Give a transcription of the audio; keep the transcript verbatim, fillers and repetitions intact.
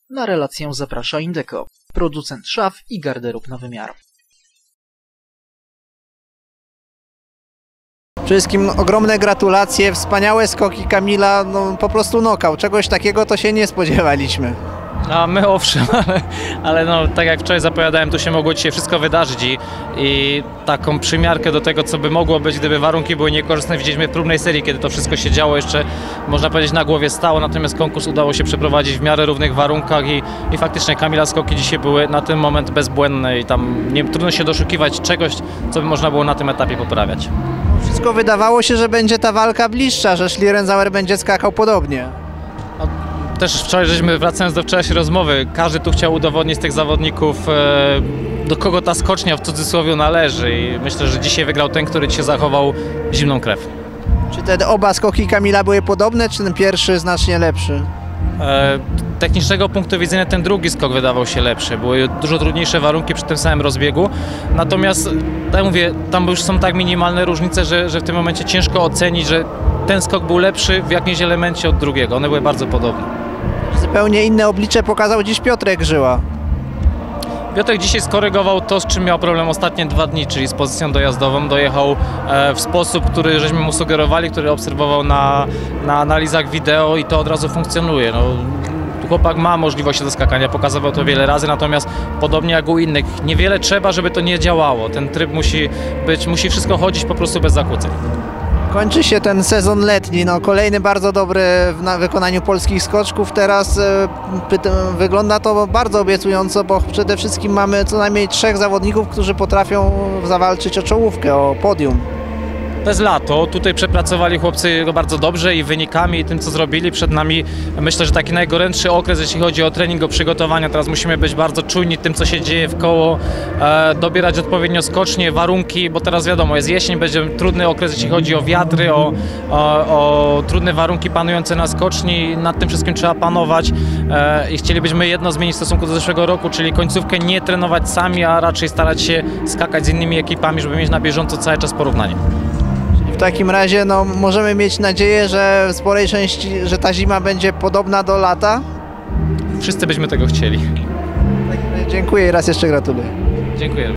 Na relację zaprasza Indeco, producent szaf i garderób na wymiar. Przede wszystkim ogromne gratulacje, wspaniałe skoki Kamila, no po prostu knockout. Czegoś takiego to się nie spodziewaliśmy. A my owszem, ale, ale no, tak jak wczoraj zapowiadałem, tu się mogło dzisiaj wszystko wydarzyć i, i taką przymiarkę do tego, co by mogło być, gdyby warunki były niekorzystne, widzieliśmy w próbnej serii, kiedy to wszystko się działo, jeszcze można powiedzieć na głowie stało, natomiast konkurs udało się przeprowadzić w miarę równych warunkach i, i faktycznie Kamila skoki dzisiaj były na ten moment bezbłędne i tam nie, trudno się doszukiwać czegoś, co by można było na tym etapie poprawiać. Wszystko wydawało się, że będzie ta walka bliższa, że Schlierenzauer będzie skakał podobnie. No, też wczoraj żeśmy, wracając do wczorajszej rozmowy, każdy tu chciał udowodnić z tych zawodników, e, do kogo ta skocznia w cudzysłowie należy i myślę, że dzisiaj wygrał ten, który dzisiaj zachował zimną krew. Czy te oba skoki Kamila były podobne, czy ten pierwszy znacznie lepszy? E, technicznego punktu widzenia ten drugi skok wydawał się lepszy, były dużo trudniejsze warunki przy tym samym rozbiegu, natomiast tak mówię, tam już są tak minimalne różnice, że, że w tym momencie ciężko ocenić, że ten skok był lepszy w jakimś elemencie od drugiego, one były bardzo podobne. Zupełnie inne oblicze pokazał dziś Piotrek Żyła. Piotrek dzisiaj skorygował to, z czym miał problem ostatnie dwa dni, czyli z pozycją dojazdową. Dojechał e, w sposób, który żeśmy mu sugerowali, który obserwował na, na analizach wideo i to od razu funkcjonuje. No, chłopak ma możliwość do skakania, pokazywał to wiele razy, natomiast podobnie jak u innych, niewiele trzeba, żeby to nie działało. Ten tryb musi być, musi wszystko chodzić po prostu bez zakłóceń. Kończy się ten sezon letni, no kolejny bardzo dobry w na wykonaniu polskich skoczków. Teraz e, wygląda to bardzo obiecująco, bo przede wszystkim mamy co najmniej trzech zawodników, którzy potrafią zawalczyć o czołówkę, o podium. To jest lato, tutaj przepracowali chłopcy go bardzo dobrze i wynikami i tym, co zrobili przed nami. Myślę, że taki najgorętszy okres, jeśli chodzi o trening, o przygotowania. Teraz musimy być bardzo czujni tym, co się dzieje w koło, e, dobierać odpowiednio skocznie, warunki, bo teraz wiadomo, jest jesień, będzie trudny okres, jeśli chodzi o wiatry, o, o, o trudne warunki panujące na skoczni. Nad tym wszystkim trzeba panować e, i chcielibyśmy jedno zmienić w stosunku do zeszłego roku, czyli końcówkę nie trenować sami, a raczej starać się skakać z innymi ekipami, żeby mieć na bieżąco cały czas porównanie. W takim razie no, możemy mieć nadzieję, że w sporej części, że ta zima będzie podobna do lata. Wszyscy byśmy tego chcieli. Dziękuję i raz jeszcze gratuluję. Dziękuję.